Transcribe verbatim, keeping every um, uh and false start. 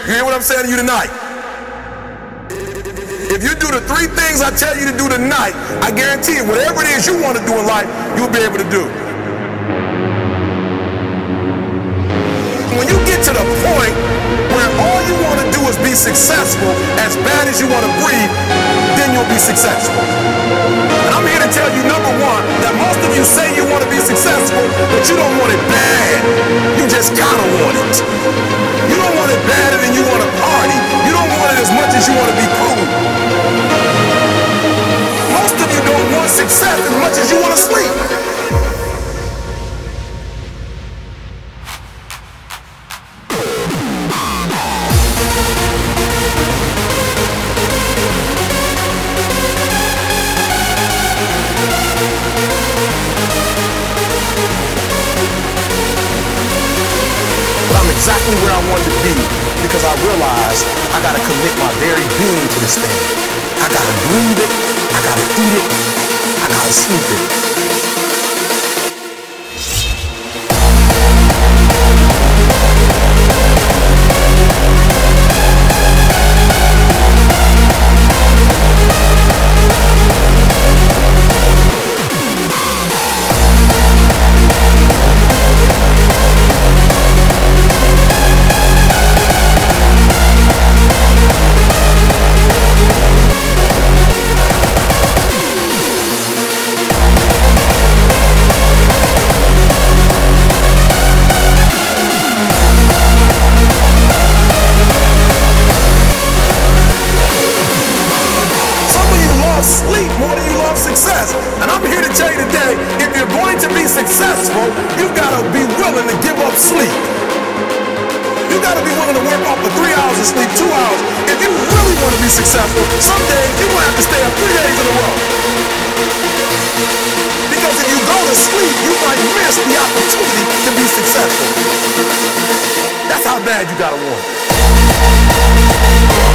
You hear what I'm saying to you tonight? If you do the three things I tell you to do tonight, I guarantee you, whatever it is you want to do in life, you'll be able to do. When you get to the point where all you want to do is be successful, as bad as you want to breathe, then you'll be successful. And I'm here to tell you, number one, that most of you say you want to be successful, but you don't want it bad. You just kind of want it. You don't want it badder than you want to party. You don't want it as much as you want to be cool. Most of you don't want success as much as you want to sleep. Exactly where I wanted to be, because I realized I gotta commit my very being to this thing. I gotta breathe it, I gotta eat it, I gotta sleep it. Sleep more than you love success. And I'm here to tell you today, if you're going to be successful, you gotta be willing to give up sleep. You gotta be willing to work off for three hours of sleep, two hours. If you really want to be successful, some days you're gonna have to stay up three days in a row. Because if you go to sleep, you might miss the opportunity to be successful. That's how bad you gotta want it.